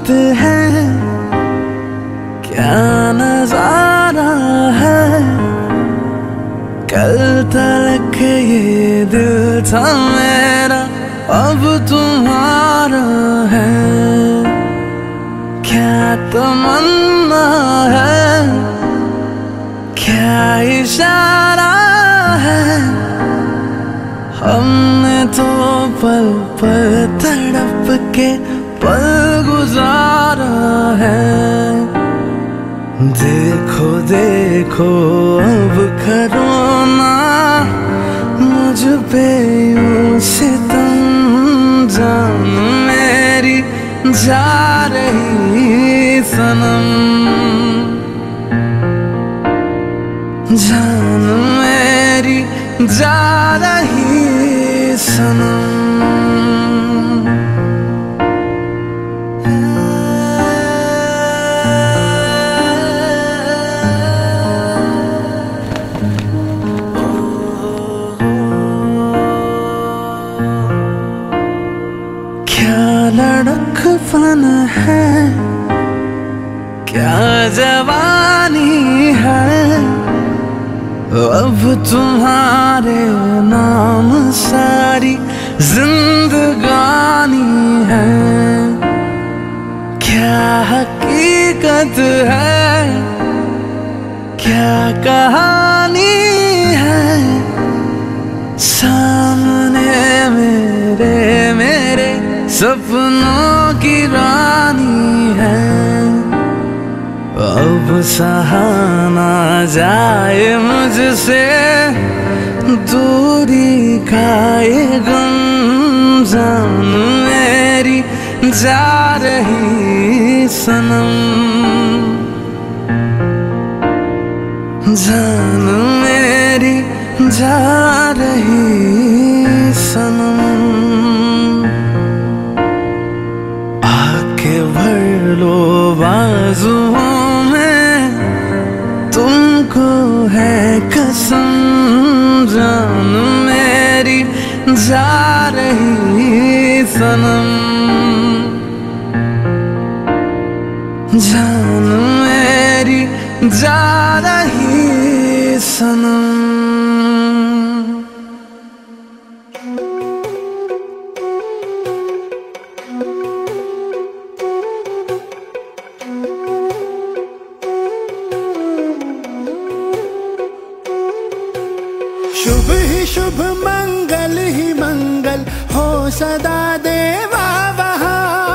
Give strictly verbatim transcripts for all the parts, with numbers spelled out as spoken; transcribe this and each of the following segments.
है, क्या नजारा है। कल तक ये दिल था मेरा, अब तुम्हारा है। क्या तमन्ना है, क्या इशारा है। हमने तो पल पल तड़प के पल गुजारा है। देखो देखो अब करो ना मुझ पे यूं सितम, जान मेरी जा रही सनम, जान मेरी जा रही सनम। क्या लड़कपन है, क्या जवानी है। अब तुम्हारे नाम सारी जिंदगानी है। क्या हकीकत है, क्या कहानी है। सामने मेरे मेरे सपनों की रानी है। अब सहा ना जाए मुझसे दूरी का ये गम, जान मेरी जा रही सनम, जान मेरी जा रही सनम। आके भर लो बाजुओं में, तुमको है कसम, जान मेरी जा रही सनम, जान मेरी जा रही सनम। शुभ ही शुभ मंगल ही मंगल हो सदा देवा वहाँ।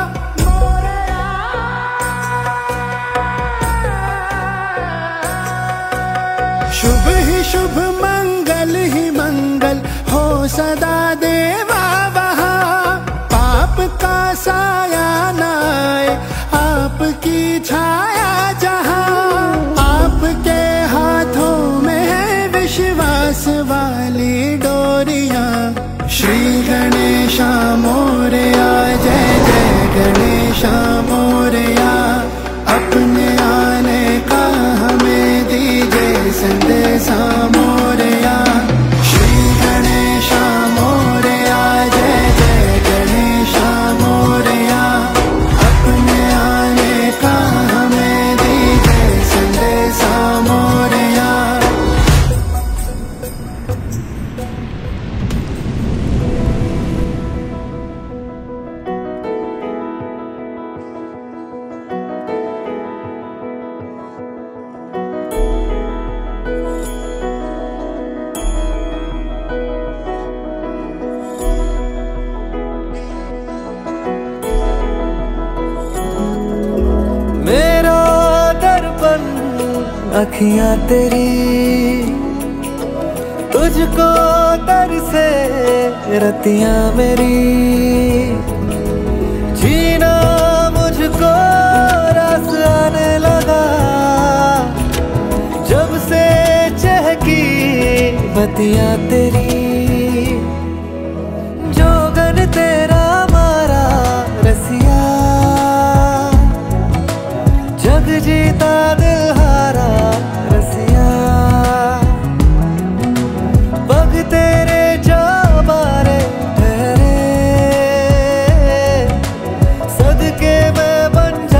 शुभ ही शुभ मंगल ही मंगल हो सदा देवा वहाँ। पाप का साया न आए, आपकी छाया जहाँ। आपके हाथों में है विश्वास वाली डोरियां। श्री गणेशा मोरया, जय जय गणेशा मोरया। अपने आने का हमें दीजिए संदेशा मोरया। श्री गणेशा मोरया, जय जय गणेशा मोरया। अपने आने का हमें दीजिए संदेशा मोरया। मेरा दर्पण अखियां तेरी, तुझको तरसे रतियां मेरी। जीना मुझको रस आने लगा, जब से चहकी बतियां तेरी। जोगन तेरा मारा रसिया, जग जीता दिल हारा रसिया। पग तेरे जा बारे ठहरे, सदके मैं बन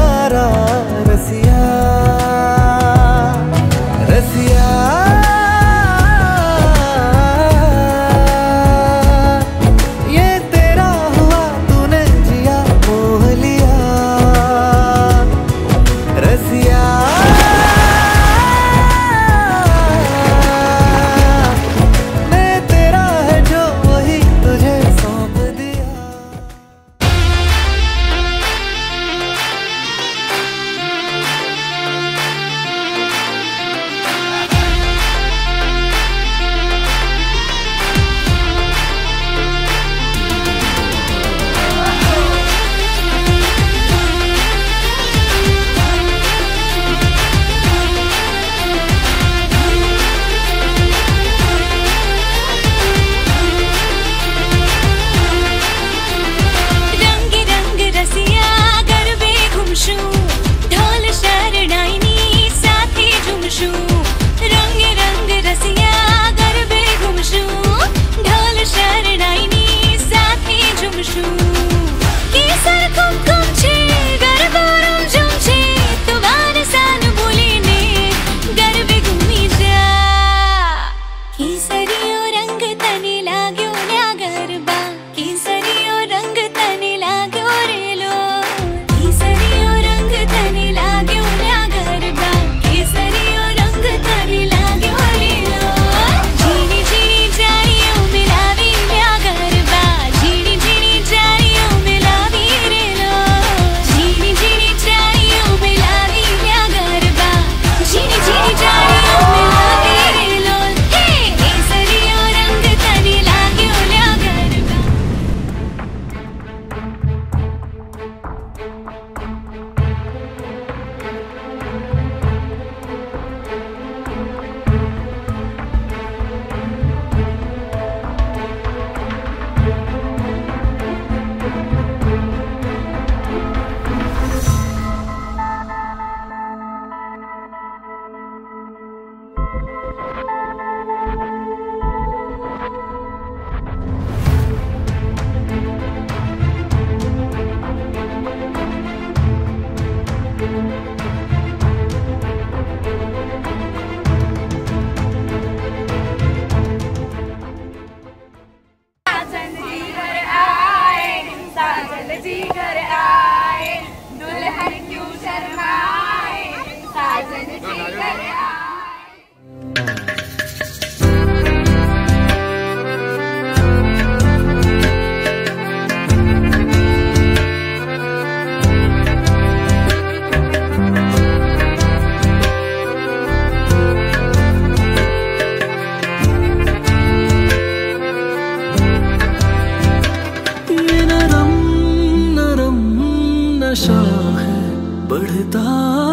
बढ़ता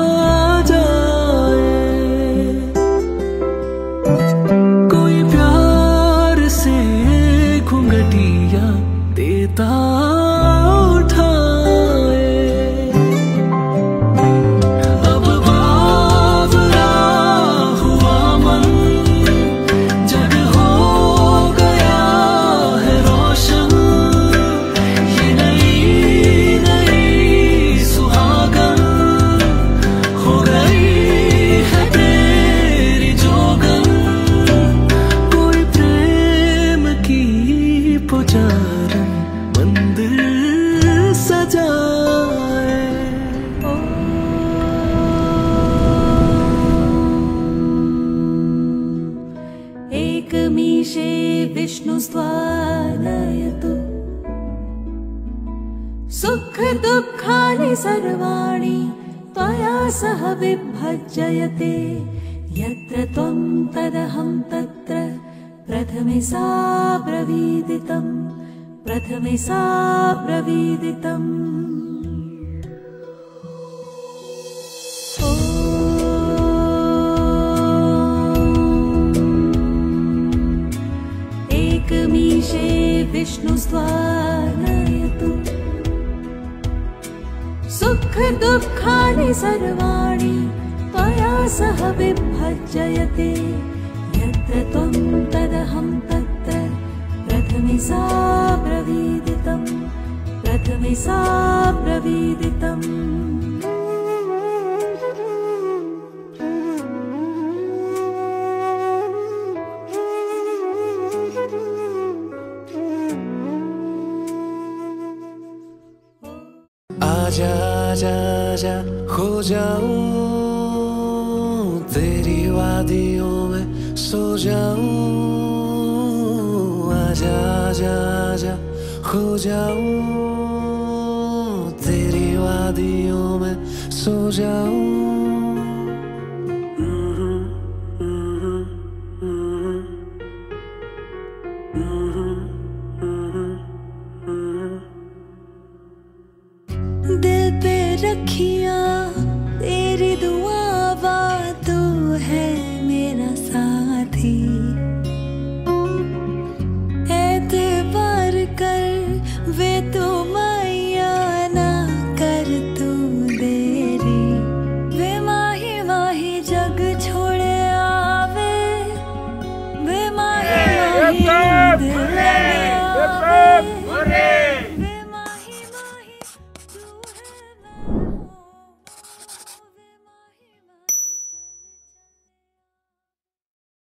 जाए। कोई प्यार से घुंघटिया देता उठाए। अब बावरा हुआ मन जग हो गया है रोशन। ये नई नई सुहागन हो गई है तेरी जोगन। कोई प्रेम की पुजारन मंदिर सजाए। एकमीशे विष्णुस्त्वानयतु सुख दुःखानि सर्वाणि त्वया सह विभज्यते। यत्र त्वं तदहं तत्र प्रथमे सा ब्रवीदितम् प्रथमे सा ब्रवीदितम्। एकमीशे विष्णुस्त्वानयतु सुख दुःखानि सर्वाणि त्वया सह विभज्यते। यत्र त्वं तदहं तत्र प्रथमे सा ब्रवीदितम् प्रथमे सा ब्रवीदितम्। आजा आजा आजा खो जाऊं तेरी वादियों में सो जाऊं। आजा आजा आजा खो जाऊं तेरी वादियों में सो जाऊं। दिल पे रखियां तेरी दुआवा तू है मेरा साथी।